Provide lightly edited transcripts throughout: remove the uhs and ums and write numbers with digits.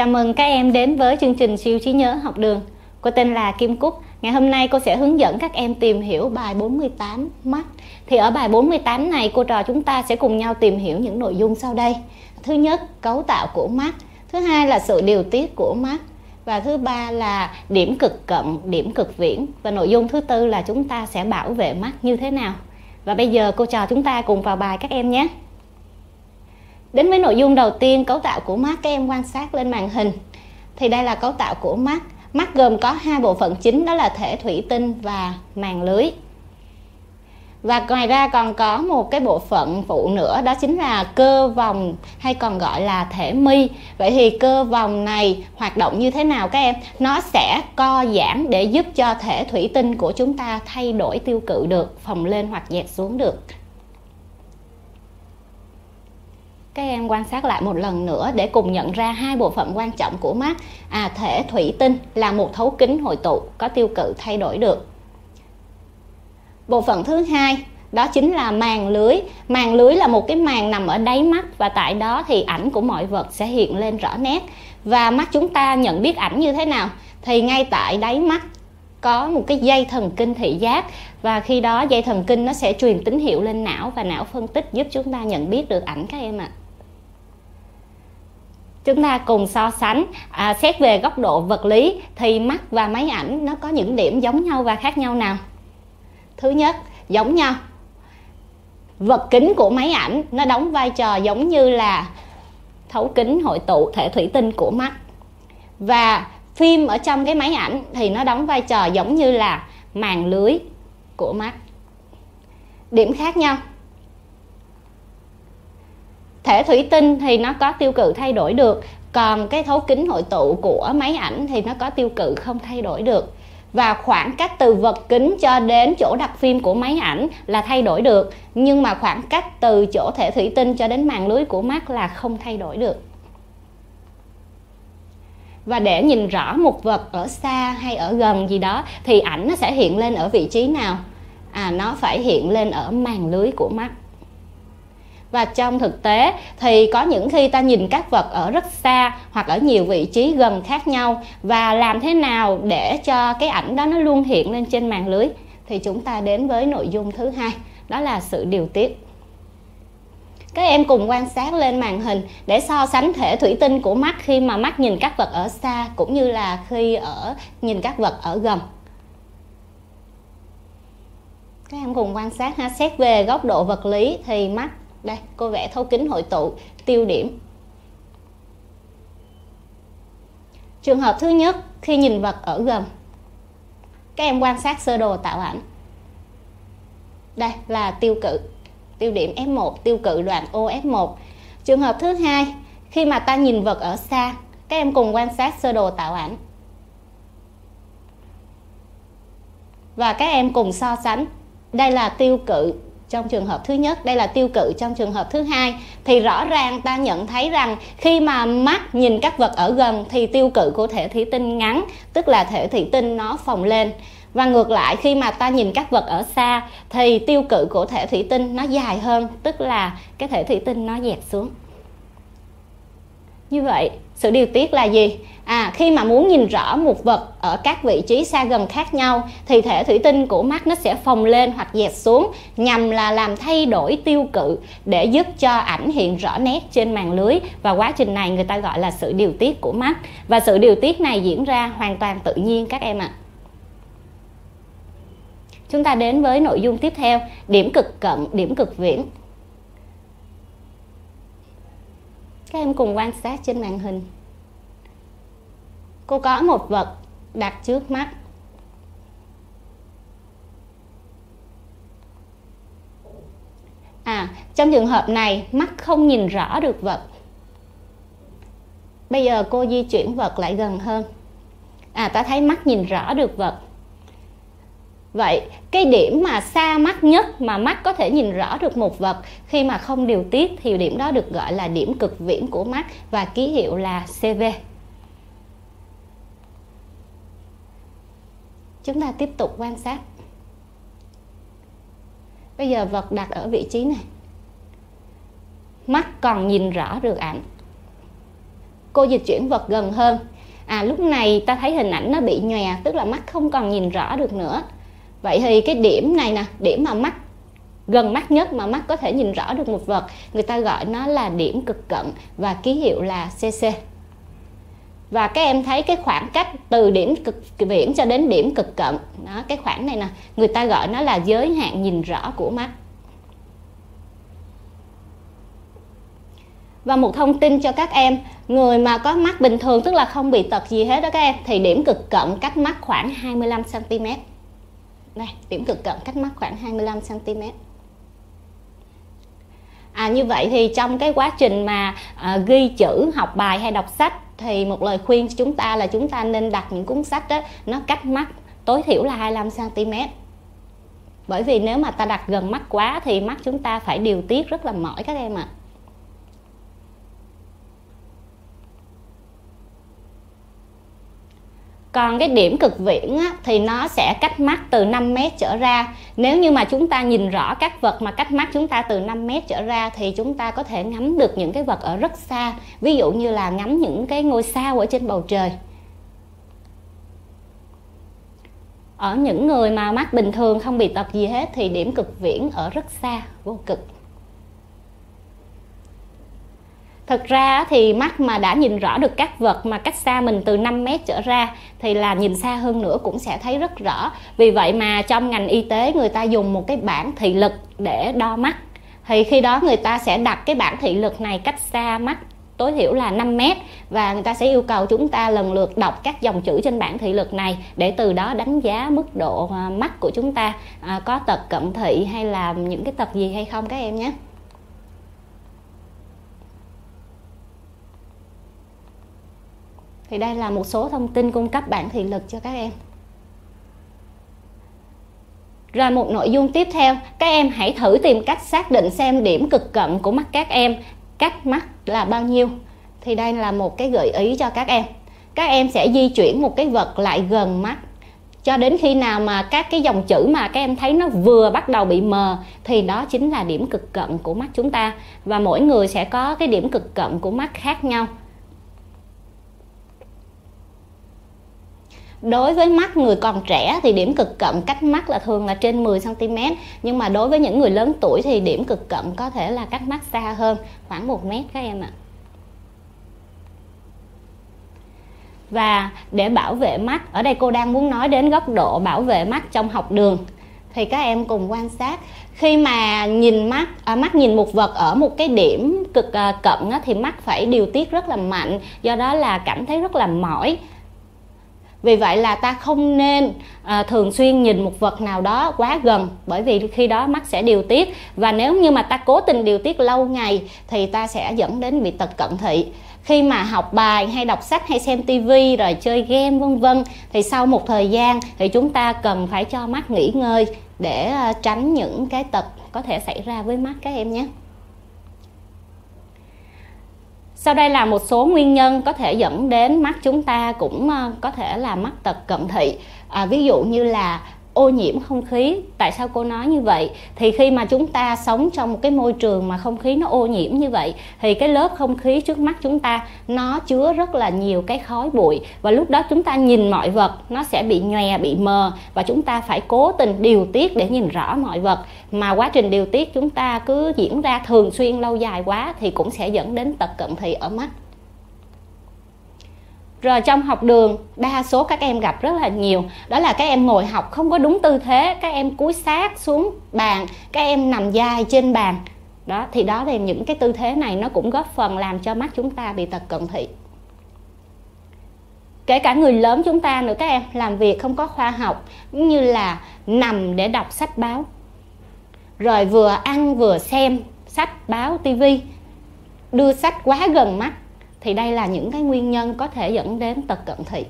Chào mừng các em đến với chương trình siêu trí nhớ học đường. Cô tên là Kim Cúc. Ngày hôm nay cô sẽ hướng dẫn các em tìm hiểu bài 48 mắt. Thì ở bài 48 này cô trò chúng ta sẽ cùng nhau tìm hiểu những nội dung sau đây. Thứ nhất, cấu tạo của mắt. Thứ hai là sự điều tiết của mắt. Và thứ ba là điểm cực cận, điểm cực viễn. Và nội dung thứ tư là chúng ta sẽ bảo vệ mắt như thế nào. Và bây giờ cô trò chúng ta cùng vào bài các em nhé. Đến với nội dung đầu tiên, cấu tạo của mắt, các em quan sát lên màn hình. Thì đây là cấu tạo của mắt. Mắt gồm có hai bộ phận chính, đó là thể thủy tinh và màng lưới. Và ngoài ra còn có một cái bộ phận phụ nữa, đó chính là cơ vòng hay còn gọi là thể mi. Vậy thì cơ vòng này hoạt động như thế nào các em? Nó sẽ co giãn để giúp cho thể thủy tinh của chúng ta thay đổi tiêu cự được, phồng lên hoặc dẹt xuống được. Các em quan sát lại một lần nữa để cùng nhận ra hai bộ phận quan trọng của mắt. Thể thủy tinh là một thấu kính hội tụ có tiêu cự thay đổi được. Bộ phận thứ hai đó chính là màng lưới. Màng lưới là một cái màng nằm ở đáy mắt và tại đó thì ảnh của mọi vật sẽ hiện lên rõ nét. Và mắt chúng ta nhận biết ảnh như thế nào? Thì ngay tại đáy mắt có một cái dây thần kinh thị giác, và khi đó dây thần kinh nó sẽ truyền tín hiệu lên não và não phân tích giúp chúng ta nhận biết được ảnh các em ạ. Chúng ta cùng so sánh, xét về góc độ vật lý thì mắt và máy ảnh nó có những điểm giống nhau và khác nhau nào? Thứ nhất, giống nhau. Vật kính của máy ảnh nó đóng vai trò giống như là thấu kính hội tụ thể thủy tinh của mắt. Và phim ở trong cái máy ảnh thì nó đóng vai trò giống như là màng lưới của mắt. Điểm khác nhau. Thể thủy tinh thì nó có tiêu cự thay đổi được, còn cái thấu kính hội tụ của máy ảnh thì nó có tiêu cự không thay đổi được. Và khoảng cách từ vật kính cho đến chỗ đặt phim của máy ảnh là thay đổi được, nhưng mà khoảng cách từ chỗ thể thủy tinh cho đến màng lưới của mắt là không thay đổi được. Và để nhìn rõ một vật ở xa hay ở gần gì đó thì ảnh nó sẽ hiện lên ở vị trí nào? Nó phải hiện lên ở màng lưới của mắt. Và trong thực tế thì có những khi ta nhìn các vật ở rất xa hoặc ở nhiều vị trí gần khác nhau, và làm thế nào để cho cái ảnh đó nó luôn hiện lên trên màng lưới? Thì chúng ta đến với nội dung thứ hai, đó là sự điều tiết. Các em cùng quan sát lên màn hình để so sánh thể thủy tinh của mắt khi mà mắt nhìn các vật ở xa cũng như là khi nhìn các vật ở gần. Các em cùng quan sát ha. Xét về góc độ vật lý thì mắt, đây cô vẽ thấu kính hội tụ tiêu điểm. Trường hợp thứ nhất, khi nhìn vật ở gần, các em quan sát sơ đồ tạo ảnh. Đây là tiêu cự, tiêu điểm F1, tiêu cự đoạn OF1. Trường hợp thứ hai, khi mà ta nhìn vật ở xa, các em cùng quan sát sơ đồ tạo ảnh. Và các em cùng so sánh. Đây là tiêu cự trong trường hợp thứ nhất, đây là tiêu cự trong trường hợp thứ hai. Thì rõ ràng ta nhận thấy rằng khi mà mắt nhìn các vật ở gần thì tiêu cự của thể thủy tinh ngắn, tức là thể thủy tinh nó phồng lên. Và ngược lại, khi mà ta nhìn các vật ở xa thì tiêu cự của thể thủy tinh nó dài hơn, tức là cái thể thủy tinh nó dẹt xuống. Như vậy, sự điều tiết là gì? Khi mà muốn nhìn rõ một vật ở các vị trí xa gần khác nhau thì thể thủy tinh của mắt nó sẽ phồng lên hoặc dẹt xuống, nhằm là làm thay đổi tiêu cự để giúp cho ảnh hiện rõ nét trên màn lưới. Và quá trình này người ta gọi là sự điều tiết của mắt. Và sự điều tiết này diễn ra hoàn toàn tự nhiên các em ạ. Chúng ta đến với nội dung tiếp theo, điểm cực cận, điểm cực viễn. Các em cùng quan sát trên màn hình. Cô có một vật đặt trước mắt. Trong trường hợp này mắt không nhìn rõ được vật. Bây giờ cô di chuyển vật lại gần hơn. Ta thấy mắt nhìn rõ được vật. Vậy cái điểm mà xa mắt nhất mà mắt có thể nhìn rõ được một vật khi mà không điều tiết thì điểm đó được gọi là điểm cực viễn của mắt và ký hiệu là CV. Chúng ta tiếp tục quan sát. Bây giờ vật đặt ở vị trí này. Mắt còn nhìn rõ được ảnh. Cô dịch chuyển vật gần hơn. Lúc này ta thấy hình ảnh nó bị nhòe, tức là mắt không còn nhìn rõ được nữa. Vậy thì cái điểm này nè, điểm mà mắt gần mắt nhất mà mắt có thể nhìn rõ được một vật, người ta gọi nó là điểm cực cận và ký hiệu là CC. Và các em thấy cái khoảng cách từ điểm cực viễn cho đến điểm cực cận đó, cái khoảng này nè, người ta gọi nó là giới hạn nhìn rõ của mắt. Và một thông tin cho các em, người mà có mắt bình thường, tức là không bị tật gì hết đó các em, thì điểm cực cận cách mắt khoảng 25 cm. Đây, điểm cực cận cách mắt khoảng 25 cm. Như vậy thì trong cái quá trình mà ghi chữ, học bài hay đọc sách, thì một lời khuyên cho chúng ta là chúng ta nên đặt những cuốn sách đó, nó cách mắt tối thiểu là 25 cm. Bởi vì nếu mà ta đặt gần mắt quá thì mắt chúng ta phải điều tiết rất là mỏi các em ạ. Còn cái điểm cực viễn á, thì nó sẽ cách mắt từ 5 mét trở ra. Nếu như mà chúng ta nhìn rõ các vật mà cách mắt chúng ta từ 5 mét trở ra thì chúng ta có thể ngắm được những cái vật ở rất xa. Ví dụ như là ngắm những cái ngôi sao ở trên bầu trời. Ở những người mà mắt bình thường không bị tật gì hết thì điểm cực viễn ở rất xa, vô cực. Thực ra thì mắt mà đã nhìn rõ được các vật mà cách xa mình từ 5 mét trở ra thì là nhìn xa hơn nữa cũng sẽ thấy rất rõ. Vì vậy mà trong ngành y tế người ta dùng một cái bảng thị lực để đo mắt. Thì khi đó người ta sẽ đặt cái bảng thị lực này cách xa mắt tối thiểu là 5 mét. Và người ta sẽ yêu cầu chúng ta lần lượt đọc các dòng chữ trên bảng thị lực này để từ đó đánh giá mức độ mắt của chúng ta có tật cận thị hay là những cái tật gì hay không các em nhé. Thì đây là một số thông tin cung cấp bảng thị lực cho các em. Rồi một nội dung tiếp theo, các em hãy thử tìm cách xác định xem điểm cực cận của mắt các em cách mắt là bao nhiêu. Thì đây là một cái gợi ý cho các em. Các em sẽ di chuyển một cái vật lại gần mắt cho đến khi nào mà các cái dòng chữ mà các em thấy nó vừa bắt đầu bị mờ thì đó chính là điểm cực cận của mắt chúng ta. Và mỗi người sẽ có cái điểm cực cận của mắt khác nhau. Đối với mắt người còn trẻ thì điểm cực cận cách mắt là thường là trên 10 cm. Nhưng mà đối với những người lớn tuổi thì điểm cực cận có thể là cách mắt xa hơn, khoảng 1 mét các em ạ. Và để bảo vệ mắt, ở đây cô đang muốn nói đến góc độ bảo vệ mắt trong học đường. Thì các em cùng quan sát, khi mà nhìn mắt nhìn một vật ở một cái điểm cực cận thì mắt phải điều tiết rất là mạnh, do đó là cảm thấy rất là mỏi. Vì vậy là ta không nên thường xuyên nhìn một vật nào đó quá gần, bởi vì khi đó mắt sẽ điều tiết. Và nếu như mà ta cố tình điều tiết lâu ngày thì ta sẽ dẫn đến bị tật cận thị. Khi mà học bài hay đọc sách hay xem tivi rồi chơi game vân vân thì sau một thời gian thì chúng ta cần phải cho mắt nghỉ ngơi để tránh những cái tật có thể xảy ra với mắt các em nhé. Sau đây là một số nguyên nhân có thể dẫn đến mắt chúng ta cũng có thể là mắc tật cận thị. Ví dụ như là ô nhiễm không khí. Tại sao cô nói như vậy? Thì khi mà chúng ta sống trong một cái môi trường mà không khí nó ô nhiễm như vậy thì cái lớp không khí trước mắt chúng ta nó chứa rất là nhiều cái khói bụi. Và lúc đó chúng ta nhìn mọi vật nó sẽ bị nhòe, bị mờ. Và chúng ta phải cố tình điều tiết để nhìn rõ mọi vật. Mà quá trình điều tiết chúng ta cứ diễn ra thường xuyên lâu dài quá thì cũng sẽ dẫn đến tật cận thị ở mắt. Rồi trong học đường, đa số các em gặp rất là nhiều. Đó là các em ngồi học không có đúng tư thế, các em cúi sát xuống bàn, các em nằm dài trên bàn. Đó, thì đó là những cái tư thế này nó cũng góp phần làm cho mắt chúng ta bị tật cận thị. Kể cả người lớn chúng ta nữa các em, làm việc không có khoa học, như là nằm để đọc sách báo. Rồi vừa ăn vừa xem sách báo, tivi, đưa sách quá gần mắt. Thì đây là những cái nguyên nhân có thể dẫn đến tật cận thị.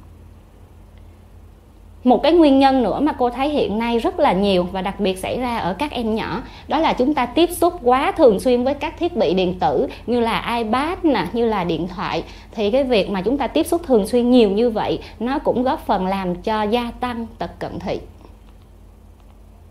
Một cái nguyên nhân nữa mà cô thấy hiện nay rất là nhiều và đặc biệt xảy ra ở các em nhỏ, đó là chúng ta tiếp xúc quá thường xuyên với các thiết bị điện tử như là iPad, như là điện thoại. Thì cái việc mà chúng ta tiếp xúc thường xuyên nhiều như vậy nó cũng góp phần làm cho gia tăng tật cận thị.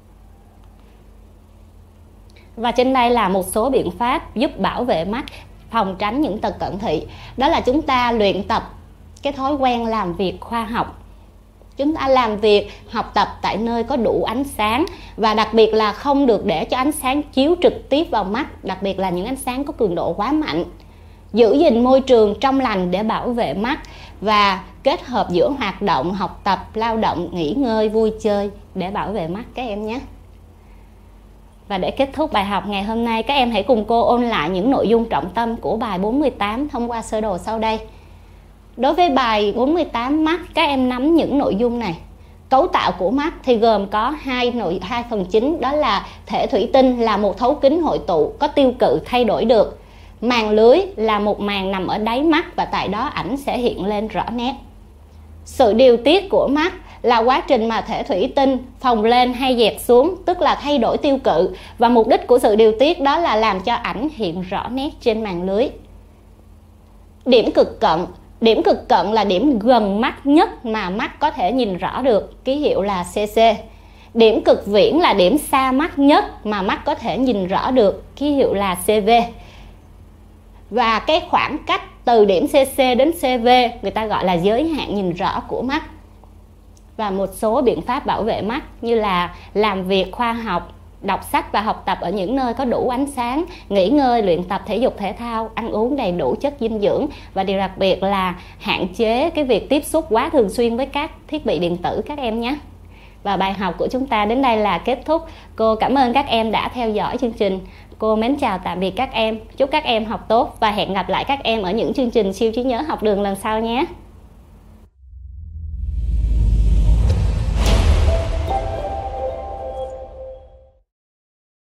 Và trên đây là một số biện pháp giúp bảo vệ mắt phòng tránh những tật cận thị. Đó là chúng ta luyện tập cái thói quen làm việc khoa học. Chúng ta làm việc, học tập tại nơi có đủ ánh sáng, và đặc biệt là không được để cho ánh sáng chiếu trực tiếp vào mắt, đặc biệt là những ánh sáng có cường độ quá mạnh. Giữ gìn môi trường trong lành để bảo vệ mắt, và kết hợp giữa hoạt động, học tập, lao động, nghỉ ngơi, vui chơi để bảo vệ mắt các em nhé. Và để kết thúc bài học ngày hôm nay, các em hãy cùng cô ôn lại những nội dung trọng tâm của bài 48 thông qua sơ đồ sau đây. Đối với bài 48 mắt, các em nắm những nội dung này. Cấu tạo của mắt thì gồm có hai phần chính, đó là thể thủy tinh là một thấu kính hội tụ có tiêu cự thay đổi được. Màng lưới là một màng nằm ở đáy mắt và tại đó ảnh sẽ hiện lên rõ nét. Sự điều tiết của mắt là quá trình mà thể thủy tinh phồng lên hay dẹt xuống, tức là thay đổi tiêu cự, và mục đích của sự điều tiết đó là làm cho ảnh hiện rõ nét trên màng lưới. Điểm cực cận. Điểm cực cận là điểm gần mắt nhất mà mắt có thể nhìn rõ được, ký hiệu là CC. Điểm cực viễn là điểm xa mắt nhất mà mắt có thể nhìn rõ được, ký hiệu là CV. Và cái khoảng cách từ điểm CC đến CV người ta gọi là giới hạn nhìn rõ của mắt. Và một số biện pháp bảo vệ mắt như là làm việc khoa học, đọc sách và học tập ở những nơi có đủ ánh sáng, nghỉ ngơi, luyện tập thể dục thể thao, ăn uống đầy đủ chất dinh dưỡng, và điều đặc biệt là hạn chế cái việc tiếp xúc quá thường xuyên với các thiết bị điện tử các em nhé. Và bài học của chúng ta đến đây là kết thúc. Cô cảm ơn các em đã theo dõi chương trình. Cô mến chào tạm biệt các em. Chúc các em học tốt và hẹn gặp lại các em ở những chương trình siêu trí nhớ học đường lần sau nhé.